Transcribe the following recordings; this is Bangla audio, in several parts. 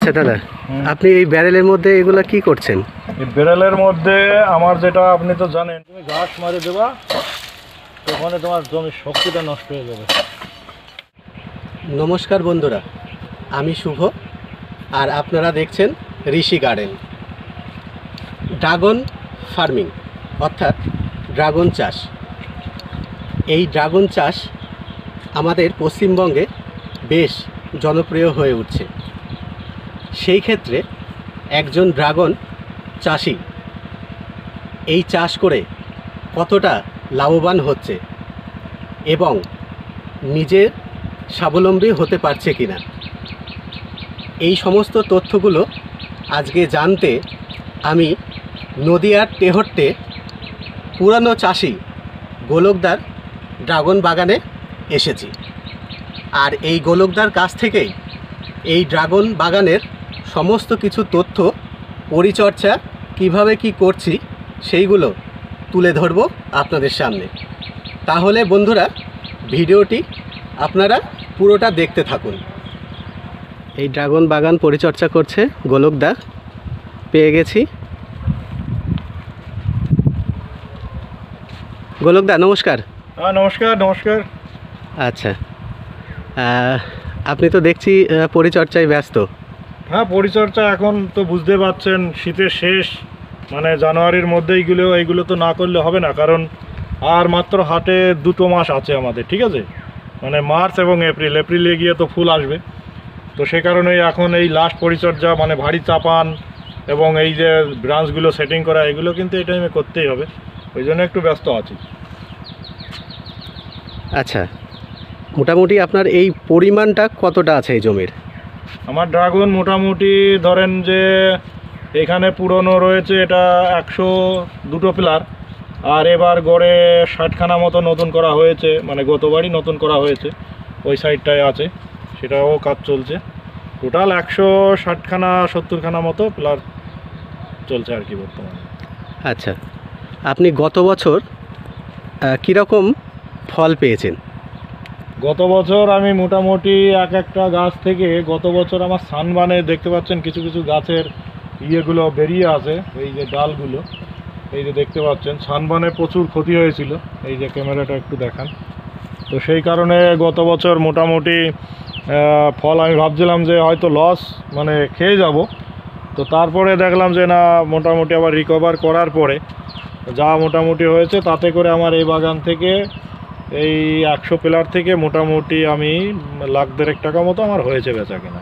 আচ্ছা দাদা, আপনি এই ব্যারেলের মধ্যে এগুলা কি করছেন? এই ব্যারেলের মধ্যে আমার যেটা, আপনি তো জানেন, তুমি ঘাস মারে দেবা, ওখানে তোমার জমির শক্তিটা নষ্ট হয়ে যাবে। নমস্কার বন্ধুরা, আমি শুভ, আর আপনারা দেখছেন ঋষি গার্ডেন। ড্রাগন ফার্মিং অর্থাৎ ড্রাগন চাষ। এই ড্রাগন চাষ আমাদের পশ্চিমবঙ্গে বেশ জনপ্রিয় হয়ে উঠছে। সেই ক্ষেত্রে একজন ড্রাগন চাষি এই চাষ করে কতটা লাভবান হচ্ছে এবং নিজের স্বাবলম্বী হতে পারছে কিনা, এই সমস্ত তথ্যগুলো আজকে জানতে আমি নদিয়ার তেহট্টে পুরানো চাষি গোলকদার ড্রাগন বাগানে এসেছি। আর এই গোলকদার কাছ থেকেই এই ড্রাগন বাগানের সমস্ত কিছু তথ্য, পরিচর্যা কিভাবে কি করছি সেইগুলো তুলে ধরব আপনাদের সামনে। তাহলে বন্ধুরা, ভিডিওটি আপনারা পুরোটা দেখতে থাকুন। এই ড্রাগন বাগান পরিচর্যা করছে গোলকদা, পেয়ে গেছি। গোলকদা নমস্কার। হ্যাঁ নমস্কার। নমস্কার। আচ্ছা, আপনি তো দেখছি পরিচর্যায় ব্যস্ত। হ্যাঁ, পরিচর্যা এখন তো বুঝতে পারছেন, শীতের শেষ, মানে জানুয়ারির মধ্যে এইগুলো তো না করলে হবে না, কারণ আর মাত্র হাটে 2 মাস আছে আমাদের, ঠিক আছে, মানে মার্চ এবং এপ্রিলে গিয়ে তো ফুল আসবে। তো সে কারণে এখন এই লাস্ট পরিচর্যা, মানে ভারী চাপান এবং এই যে ব্রাঞ্চগুলো সেটিং করা, এগুলো কিন্তু এই টাইমে করতেই হবে, ওই জন্য একটু ব্যস্ত আছি। আচ্ছা, মোটামুটি আপনার এই পরিমাণটা কতটা আছে এই জমির? আমার ড্রাগন মোটামুটি ধরেন যে এখানে পুরনো রয়েছে এটা 102টো পিলার, আর এবার গড়ে 60খানা মতো নতুন করা হয়েছে, মানে গতবারই নতুন করা হয়েছে, ওই সাইডটায় আছে, সেটাও কাজ চলছে। টোটাল 160খানা 70খানা মতো পিলার চলছে আর কি বর্তমানে। আচ্ছা, আপনি গত বছর কীরকম ফল পেয়েছেন? গত বছর আমি মোটামুটি একটা গাছ থেকে, গত বছর আমার সানবানে দেখতে পাচ্ছেন কিছু কিছু গাছের ইয়েগুলো বেরিয়ে আছে, এই যে ডালগুলো, এই যে দেখতে পাচ্ছেন, সানবানে প্রচুর ক্ষতি হয়েছিল, এই যে ক্যামেরাটা একটু দেখান। তো সেই কারণে গত বছর মোটামুটি ফল আমি ভাবছিলাম যে হয়তো লস, মানে খেয়ে যাব, তো তারপরে দেখলাম যে না, মোটামুটি আবার রিকভার করার পরে যা মোটামুটি হয়েছে, তাতে করে আমার এই বাগান থেকে এই 100 পিলার থেকে মোটামুটি আমি 1,02,000 টাকা মতো আমার হয়েছে বেচা কেনা,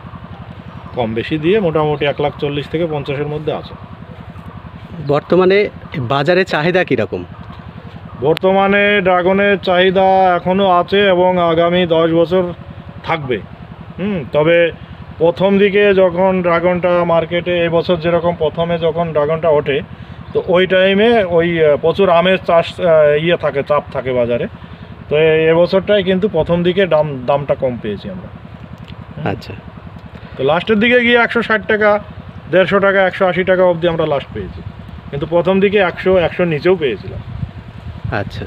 কম বেশি দিয়ে মোটামুটি 1,40,000 থেকে 50-এর মধ্যে আছে। বর্তমানে বাজারে চাহিদা কীরকম? বর্তমানে ড্রাগনের চাহিদা এখনও আছে এবং আগামী 10 বছর থাকবে। তবে প্রথম দিকে যখন ড্রাগনটা মার্কেটে, এবছর যেরকম প্রথমে যখন ড্রাগনটা ওঠে, তো ওই টাইমে ওই প্রচুর আমের চাষ থাকে, চাপ থাকে বাজারে। তো এবছরটাই কিন্তু প্রথম দিকে দামটা কম পেয়েছি আমরা। আচ্ছা, তো লাস্টের দিকে গিয়ে 160 টাকা, 150 টাকা, 180 টাকা অবধি আমরা লাস্ট পেয়েছি, কিন্তু প্রথম দিকে 100 নিচেও পেয়েছিলাম। আচ্ছা,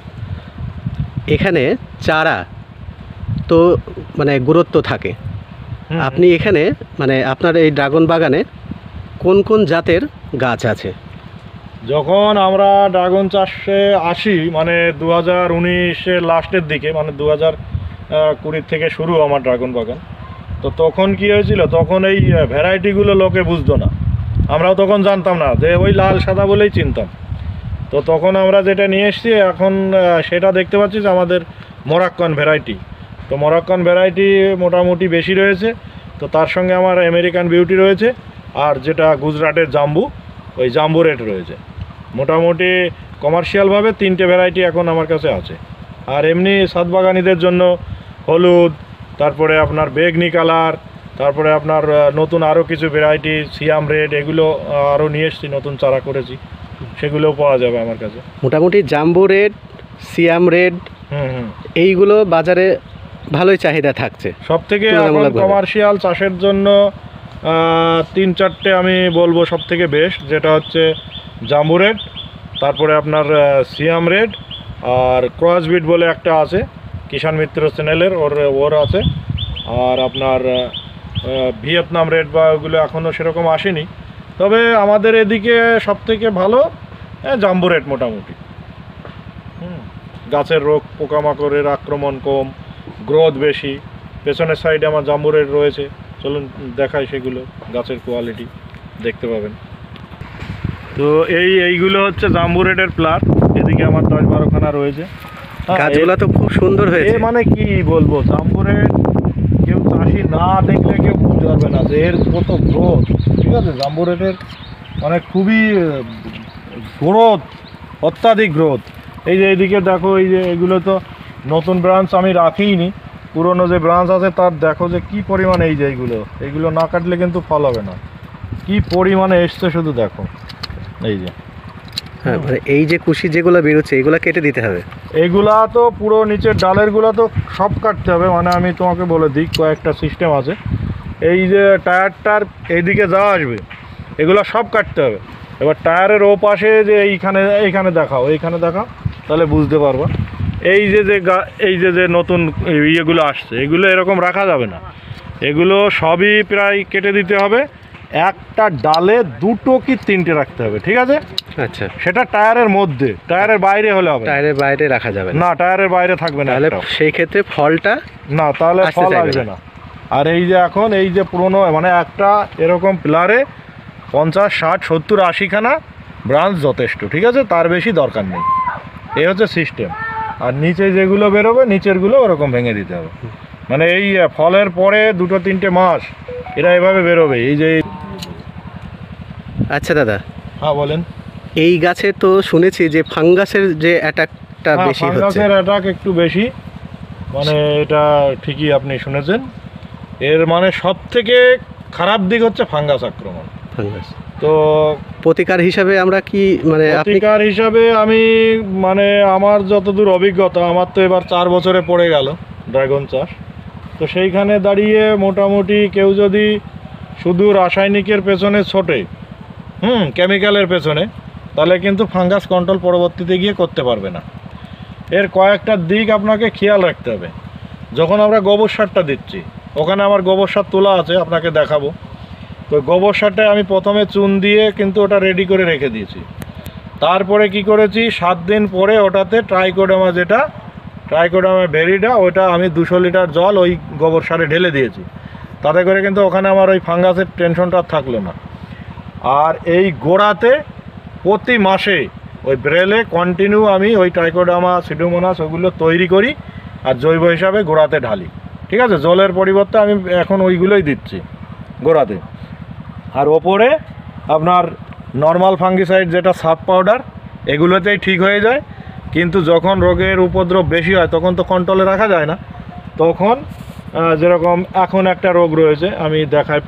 এখানে চারা তো মানে গুরুত্ব থাকে। আপনি এখানে, মানে আপনার এই ড্রাগন বাগানে কোন কোন জাতের গাছ আছে? যখন আমরা ড্রাগন চাষে আসি, মানে 2019-এর লাস্টের দিকে, মানে 2020 থেকে শুরু আমার ড্রাগন বাগান, তো তখন কি হয়েছিল, তখন এই ভ্যারাইটিগুলো লোকে বুঝতো না, আমরাও তখন জানতাম না, যে ওই লাল সাদা বলেই চিনতাম। তো তখন আমরা যেটা নিয়ে এসেছি এখন, সেটা দেখতে পাচ্ছি যে আমাদের মরাক্কান ভ্যারাইটি। তো মরাক্কান ভ্যারাইটি মোটামুটি বেশি রয়েছে, তো তার সঙ্গে আমার আমেরিকান বিউটি রয়েছে, আর যেটা গুজরাটের জাম্বু, ওই জাম্বু রেড রয়েছে। মোটামুটি কমার্শিয়ালভাবে 3টে ভ্যারাইটি এখন আমার কাছে আছে। আর এমনি সাতবাগানিদের জন্য হলুদ, তারপরে আপনার বেগনি কালার, তারপরে আপনার নতুন আরও কিছু ভ্যারাইটি, সিয়াম রেড, এগুলো আরও নিয়ে এসেছি, নতুন চারা করেছি, সেগুলোও পাওয়া যাবে আমার কাছে। মোটামুটি জাম্বু রেড, সিয়াম রেড, এইগুলো বাজারে ভালোই চাহিদা থাকছে। সব থেকে কমার্শিয়াল চাষের জন্য 3-4টে আমি বলবো সব থেকে বেস্ট, যেটা হচ্ছে জাম্বু রেড, তারপরে আপনার সিয়াম রেড, আর ক্রসবিট বলে একটা আছে, কিষাণ মিত্র চ্যানেলের, ওর আছে, আর আপনার ভিয়েতনাম রেড বা ওগুলো এখনও সেরকম আসেনি। তবে আমাদের এদিকে সবথেকে ভালো জাম্বো রেড মোটামুটি। গাছের রোগ পোকামাকড়ের আক্রমণ কম, গ্রোথ বেশি। পেছনের সাইডে আমার জাম্বো রেড রয়েছে, চলুন দেখাই সেগুলো, গাছের কোয়ালিটি দেখতে পাবেন। তো এইগুলো হচ্ছে জাম্বো রেডের প্লাট, এদিকে আমার 10-12খানা রয়েছে। গাছগুলো তো খুব সুন্দর হয়েছে। মানে কি বলবো, জাম্বো রেড কেউ চাষি না দেখলে কেউ বুঝতে পারবে না যে এর কত গ্রোথ। ঠিক আছে, জাম্বো রেডের মানে খুবই গ্রোথ, অত্যাধিক গ্রোথ। এই যে এইদিকে দেখো, এই যে এগুলো তো নতুন ব্রাঞ্চ আমি রাখিইনি, পুরনো যে ব্রাঞ্চ আছে তার দেখো যে কি পরিমাণে, এই যে এইগুলো না কাটলে কিন্তু ফল হবে না, কি পরিমাণে এসছে শুধু দেখো। এই যে হ্যাঁ, মানে এই যে কুশি যেগুলো বেরোচ্ছে এগুলো কেটে দিতে হবে। এগুলা তো পুরো নিচের ডালেরগুলো তো সব কাটতে হবে। মানে আমি তোমাকে বলে দিই, কয়েকটা সিস্টেম আছে। এই যে টায়ারটার এইদিকে যা আসবে এগুলো সব কাটতে হবে। এবার টায়ারের ও পাশে যে এইখানে দেখাও, তাহলে বুঝতে পারবা। এই যে নতুন ইয়েগুলো আসছে, এগুলো এরকম রাখা যাবে না, এগুলো সবই প্রায় কেটে দিতে হবে। একটা ডালে 2 কি 3টে রাখতে হবে, ঠিক আছে? আচ্ছা, সেটা টায়ারের মধ্যে, টায়ারের বাইরে হলে হবে টায়ারের বাইরে রাখা যাবে না, টায়ারের বাইরে থাকবে না, তাহলে সেই ক্ষেত্রে ফলটা না, তাহলে আসতে ফল চাইবে আসবে না। আর এই যে এখন এই যে পুরনো, মানে একটা এরকম পিলারে 50, 60, 70, 80খানা ব্রাঞ্চ যথেষ্ট, ঠিক আছে? তার বেশি দরকার নেই। এই হচ্ছে সিস্টেম। আর নিচে যেগুলো বেরোবে নিচেরগুলো ওরকম ভেঙে দিতে হবে। মানে এই ফলের পরে 2-3টে মাস এরা এভাবে বেরোবে। এই যে আচ্ছা দাদা, হ্যাঁ বলেন। এই গাছে তো শুনেছি যে ফাঙ্গাসের যে অ্যাটাকটা বেশি হচ্ছে। ফাঙ্গাসের অ্যাটাক একটু বেশি, মানে এটা ঠিকই আপনি শুনেছেন। এর মানে সব থেকে খারাপ দিক হচ্ছে ফাঙ্গাস আক্রমণ। ফাঙ্গাস তো প্রতিকার হিসাবে আমরা কি, মানে আপনি প্রতিকার হিসাবে আমি, মানে আমার যতদূর অভিজ্ঞতা, আমার তো এবার 4 বছরে পড়ে গেল ড্রাগন চাষ। তো সেইখানে দাঁড়িয়ে মোটামুটি কেউ যদি শুধু রাসায়নিকের পেছনে ছোটে, কেমিক্যালের পেছনে, তাহলে কিন্তু ফাঙ্গাস কন্ট্রোল পরবর্তীতে গিয়ে করতে পারবে না। এর কয়েকটা দিক আপনাকে খেয়াল রাখতে হবে। যখন আমরা গোবর সারটা দিচ্ছি, ওখানে আমার গোবর সার তোলা আছে, আপনাকে দেখাবো। তো গোবর সারটায় আমি প্রথমে চুন দিয়ে কিন্তু ওটা রেডি করে রেখে দিয়েছি। তারপরে কি করেছি, 7 দিন পরে ওটাতে ট্রাইকোডার্মা ভেরিডা, ওটা আমি 200 লিটার জল ওই গোবর সারে ঢেলে দিয়েছি। তাতে করে কিন্তু ওখানে আমার ওই ফাঙ্গাসের টেনশনটা আর থাকলো না। আর এই গোড়াতে প্রতি মাসে ওই ব্রেলে কন্টিনিউ আমি ওই ট্রাইকোডার্মা সিডোমোনাস ওগুলো তৈরি করি আর জৈব হিসাবে গোড়াতে ঢালি, ঠিক আছে? জলের পরিবর্তে আমি এখন ওইগুলোই দিচ্ছি গোড়াতে। আর ওপরে আপনার নর্মাল ফাঙ্গিসাইড যেটা সাব পাউডার, এগুলোতেই ঠিক হয়ে যায়। কিন্তু যখন রোগের উপদ্রব বেশি হয় তখন তো কন্ট্রোলে রাখা যায় না। তখন যেরকম এখন একটা রোগ রয়েছে, আমি দেখাই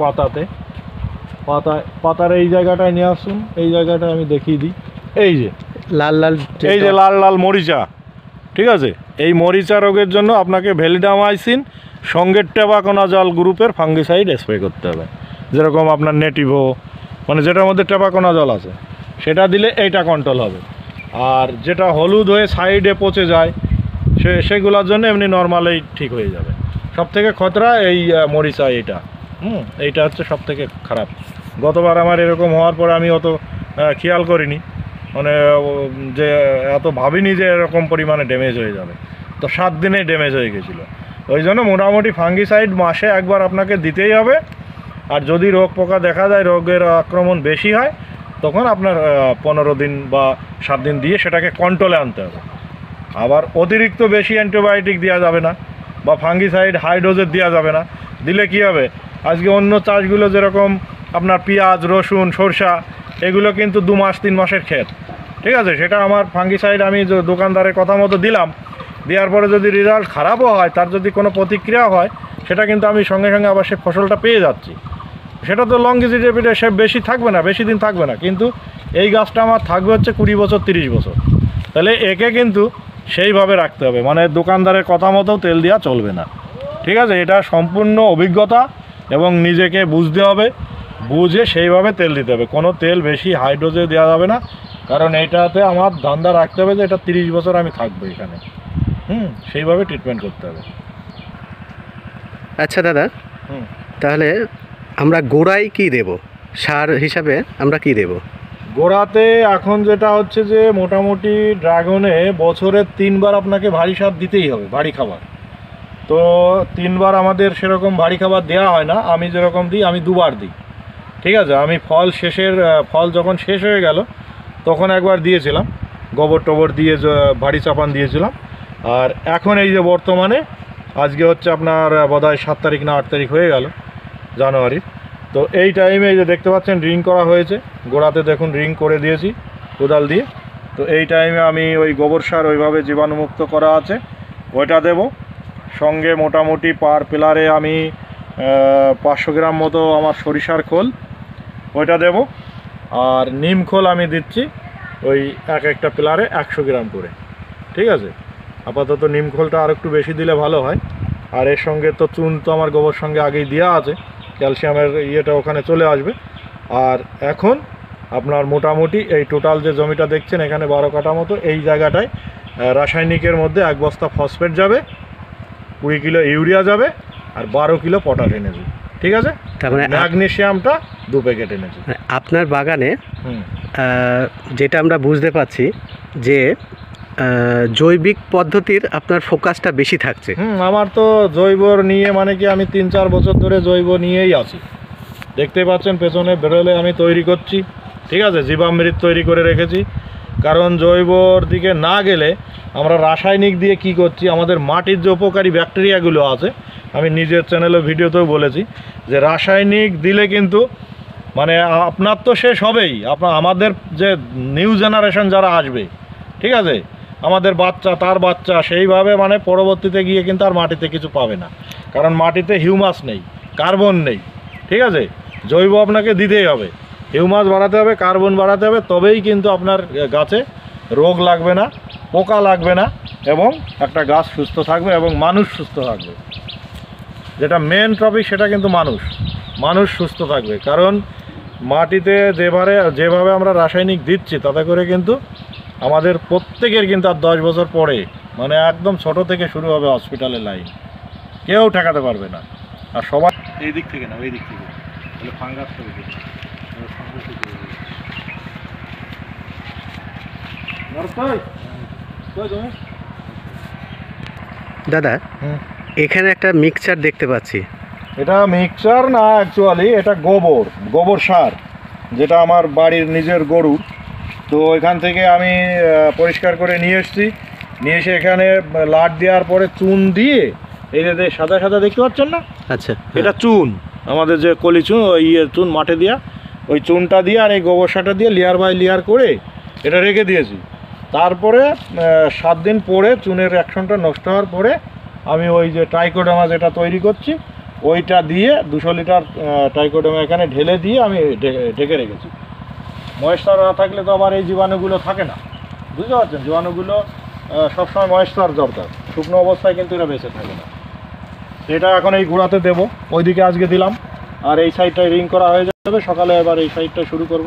পাতার এই জায়গাটায় নিয়ে আসুন, এই জায়গাটায় আমি দেখিয়ে দিই। এই যে লাল লাল মরিচা, ঠিক আছে? এই মরিচা রোগের জন্য আপনাকে ভ্যালিডামাইসিন সঙ্গে টেবাকোনাজল গ্রুপের ফাঙ্গিসাইড স্প্রে করতে হবে। যেরকম আপনার নেটিভো, মানে যেটার মধ্যে টেবাকোনাজল আছে, সেটা দিলে এইটা কন্ট্রোল হবে। আর যেটা হলুদ হয়ে সাইডে পচে যায়, সেগুলোর জন্য এমনি নর্মালেই ঠিক হয়ে যাবে। সবথেকে খতরা এই মরিচা, এইটা হচ্ছে সবথেকে খারাপ। গতবার আমার এরকম হওয়ার পরে আমি অত খেয়াল করিনি, মানে যে এত ভাবিনি যে এরকম পরিমাণে ড্যামেজ হয়ে যাবে। তো 7 দিনেই ড্যামেজ হয়ে গেছিলো। ওই জন্য মোটামুটি ফাঙ্গিসাইড মাসে একবার আপনাকে দিতেই হবে। আর যদি রোগ পোকা দেখা যায়, রোগের আক্রমণ বেশি হয়, তখন আপনার 15 দিন বা 7 দিন দিয়ে সেটাকে কন্ট্রোলে আনতে হবে। আবার অতিরিক্ত বেশি অ্যান্টিবায়োটিক দেওয়া যাবে না, বা ফাঙ্গিসাইড হাই ডোজের দেওয়া যাবে না। দিলে কি হবে, আজকে অন্য চাষগুলো যেরকম আপনার পেঁয়াজ, রসুন, সরষা, এগুলো কিন্তু 2 মাস 3 মাসের ক্ষেত, ঠিক আছে? সেটা আমার ফাঙ্গিসাইড আমি দোকানদারের কথা মতো দিলাম, দেওয়ার পরে যদি রেজাল্ট খারাপও হয়, তার যদি কোনো প্রতিক্রিয়া হয়, সেটা কিন্তু আমি সঙ্গে সঙ্গে আবার সে ফসলটা পেয়ে যাচ্ছি। সেটা তো লংজিভিটি, সে বেশি থাকবে না, বেশি দিন থাকবে না, কিন্তু এই গাছটা আমার থাকবে হচ্ছে 20 বছর 30 বছর। তাহলে একে কিন্তু সেইভাবে রাখতে হবে, মানে দোকানদারের কথা মতো তেল দেওয়া চলবে না, ঠিক আছে? এটা সম্পূর্ণ অভিজ্ঞতা এবং নিজেকে বুঝতে হবে, বুঝে সেইভাবে তেল দিতে হবে। কোনো তেল বেশি হাই ডোজে দেওয়া যাবে না, কারণ এইটাতে আমার ধান্দা রাখতে হবে যে এটা 30 বছর আমি থাকবো এখানে। সেইভাবে ট্রিটমেন্ট করতে হবে। আচ্ছা দাদা, তাহলে আমরা গোড়ায় কি দেব, সার হিসাবে আমরা কি দেব? গোড়াতে এখন যেটা হচ্ছে যে মোটামুটি ড্রাগনে বছরে 3 বার আপনাকে ভারী সার দিতেই হবে, ভারী খাবার। তো 3 বার আমাদের সেরকম ভারী খাবার দেওয়া হয় না, আমি যেরকম দিই আমি 2 বার দিই। ঠিক আছে, আমি ফল যখন শেষ হয়ে গেল তখন একবার দিয়েছিলাম, গোবর টোবর দিয়ে ভারী চাপান দিয়েছিলাম। আর এখন এই যে বর্তমানে আজকে হচ্ছে আপনার বোধহয় 7 তারিখ না 8 তারিখ হয়ে গেল জানুয়ারির। তো এই টাইমে এই যে দেখতে পাচ্ছেন রিং করা হয়েছে, গোড়াতে দেখুন রিং করে দিয়েছি কোদাল দিয়ে। তো এই টাইমে আমি ওই গোবর সার ওইভাবে জীবাণুমুক্ত করা আছে ওইটা দেব। সঙ্গে মোটামুটি পার পিলারে আমি 500 গ্রাম মতো আমার সরিষার খোল ওইটা দেব। আর নিম খোল আমি দিচ্ছি ওই একটা পিলারে 100 গ্রাম করে। ঠিক আছে, আপাতত নিম খোলটা আর একটু বেশি দিলে ভালো হয়। আর এর সঙ্গে তো চুন তো আমার গোবর সঙ্গে আগেই দেওয়া আছে, ক্যালসিয়ামের ইয়েটা ওখানে চলে আসবে। আর এখন আপনার মোটামুটি এই টোটাল যে জমিটা দেখছেন এখানে 12 কাঠা মতো, এই জায়গাটায় রাসায়নিকের মধ্যে 1 বস্তা ফসফেট যাবে, 20 কিলো ইউরিয়া যাবে, আর 12 কিলো পটাশ এনেছি। ঠিক আছে, তার মানে ম্যাগনেসিয়ামটা 2 প্যাকেট এনেছি। আপনার বাগানে যেটা আমরা বুঝতে পারছি যে জৈবিক পদ্ধতির আপনার ফোকাসটা বেশি থাকছে। আমার তো জৈব নিয়ে মানে কি আমি 3-4 বছর ধরে জৈব নিয়েই আছি। দেখতে পাচ্ছেন পেছনে বেরোলে আমি তৈরি করছি। ঠিক আছে, জীবামৃত তৈরি করে রেখেছি, কারণ জৈবর দিকে না গেলে আমরা রাসায়নিক দিয়ে কি করছি, আমাদের মাটির যে উপকারী ব্যাকটেরিয়াগুলো আছে, আমি নিজের চ্যানেলে ভিডিওতেও বলেছি যে রাসায়নিক দিলে কিন্তু মানে আপনার তো শেষ হবেই, আমাদের যে নিউ জেনারেশন যারা আসবে, ঠিক আছে, আমাদের বাচ্চা তার বাচ্চা, সেইভাবে মানে পরবর্তীতে গিয়ে কিন্তু আর মাটিতে কিছু পাবে না, কারণ মাটিতে হিউমাস নেই, কার্বন নেই। ঠিক আছে, জৈব আপনাকে দিতেই হবে, হিউমাস বাড়াতে হবে, কার্বন বাড়াতে হবে, তবেই কিন্তু আপনার গাছে রোগ লাগবে না, পোকা লাগবে না, এবং একটা গাছ সুস্থ থাকবে এবং মানুষ সুস্থ থাকবে। যেটা মেন টপিক সেটা কিন্তু মানুষ সুস্থ থাকবে। কারণ মাটিতে যেভাবে আমরা রাসায়নিক দিচ্ছি তাতে করে কিন্তু আমাদের প্রত্যেকের কিন্তু আর 10 বছর পরে মানে একদম ছোট থেকে শুরু হবে হসপিটালের লাইন, কেউ ঠেকাতে পারবে না। আর সবাই এই দিক থেকে না ওই দিক থেকে, তাহলে ফাঙ্গাস করে দিচ্ছে। দাদা, এখানে একটা মিক্সচার দেখতে পাচ্ছি। এটা মিক্সচার না, অ্যাকচুয়ালি এটা গোবর সার, যেটা আমার বাড়ির নিজের গরুর। তো এখান থেকে আমি পরিষ্কার করে নিয়ে এসেছি, নিয়ে এসে এখানে লাট দেওয়ার পরে চুন দিয়ে, এই যে সাদা সাদা দেখতে পাচ্ছেন না, আচ্ছা, এটা চুন, আমাদের যে কলি চুন, ওই চুন মাঠে দেওয়া, ওই চুনটা দিয়ে আর এই গোবর সারটা দিয়ে লেয়ার বাই লেয়ার করে এটা রেখে দিয়েছি। তারপরে 7 দিন পরে চুনের অ্যাকশনটা নষ্ট হওয়ার পরে আমি ওই যে ট্রাইকোডার্মা যেটা তৈরি করছি ওইটা দিয়ে 200 লিটার ট্রাইকোডার্মা এখানে ঢেলে দিয়ে আমি ঢেকে রেখেছি। ময়েশ্চার না থাকলে তো আবার এই জীবাণুগুলো থাকে না, বুঝতে পারছেন, জীবাণুগুলো সবসময় ময়েশ্চার দরকার, শুকনো অবস্থায় কিন্তু এরা বেঁচে থাকে না। এটা এখন এই গোড়াতে দেবো, ওইদিকে আজকে দিলাম, আর এই সাইডটায় রিং করা হয়ে যাবে, সকালে এবার এই সাইডটা শুরু করব।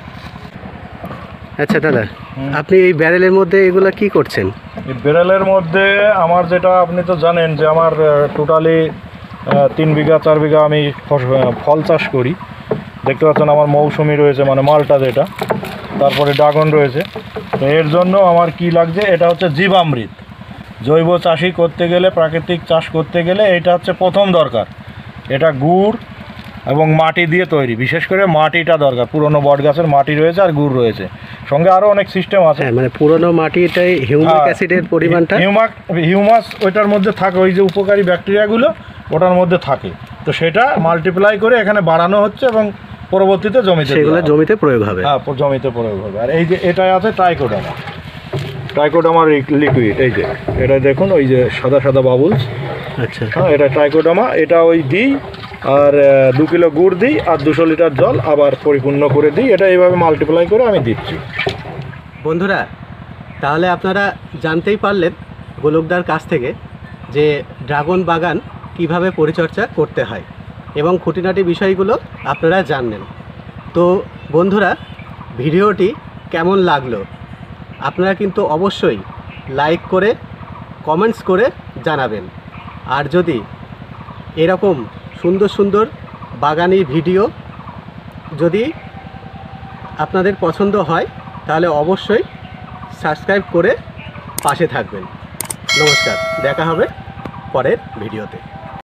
আচ্ছা দাদা, আপনি এই ব্যারেলের মধ্যে এগুলা কি করছেন? এই ব্যারেলের মধ্যে আমার যেটা, আপনি তো জানেন যে আমার টোটালি 3 বিঘা 4 বিঘা আমি ফল চাষ করি। দেখতে পাচ্ছেন আমার মৌসুমি রয়েছে, মানে মালটা যেটা, তারপরে ড্রাগন রয়েছে। তো এর জন্য আমার কি লাগছে, এটা হচ্ছে জীবামৃত। জৈব চাষি করতে গেলে, প্রাকৃতিক চাষ করতে গেলে এটা হচ্ছে প্রথম দরকার। এটা গুড় এবং মাটি দিয়ে তৈরি, বিশেষ করে মাটিটা দরকার, পুরনো বট গাছের মাটি রয়েছে আর গুড় রয়েছে, সঙ্গে আরও অনেক সিস্টেম আছে। মানে পুরনো মাটিটাই হিউমিক অ্যাসিডের পরিমাণটা, হিউমাস ওইটার মধ্যে থাকে, ওই যে উপকারী ব্যাকটেরিয়াগুলো ওটার মধ্যে থাকে, তো সেটা মাল্টিপ্লাই করে এখানে বাড়ানো হচ্ছে এবং পরবর্তীতে জমিতে প্রয়োগ হবে। হ্যাঁ, জমিতে প্রয়োগ হবে। আর এই যে এটাই আছে ট্রাইকোডার্মা লিকুইড, এই যে এটা দেখুন, ওই যে সাদা সাদা বাবুলস। আচ্ছা, হ্যাঁ, এটা ট্রাইকোডার্মা, এটা ওই দিই, আর 2 কিলো গুড় দিই, আর 200 লিটার জল আবার পরিপূর্ণ করে দিই। এটা এইভাবে মাল্টিপ্লাই করে আমি দিচ্ছি। বন্ধুরা, তাহলে আপনারা জানতেই পারলেন গোলকদার কাছ থেকে যে ড্রাগন বাগান কিভাবে পরিচর্যা করতে হয় এবং খুঁটিনাটি বিষয়গুলো আপনারা জানলেন। তো বন্ধুরা, ভিডিওটি কেমন লাগলো আপনারা কিন্তু অবশ্যই লাইক করে কমেন্টস করে জানাবেন। আর যদি এরকম সুন্দর সুন্দর বাগানি ভিডিও যদি আপনাদের পছন্দ হয় তাহলে অবশ্যই সাবস্ক্রাইব করে পাশে থাকবেন। নমস্কার, দেখা হবে পরের ভিডিওতে।